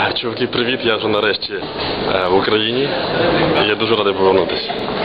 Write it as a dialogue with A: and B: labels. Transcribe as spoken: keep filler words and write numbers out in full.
A: Чуваки, привіт, я вже нарешті е, в Україні і я дуже радий повернутися.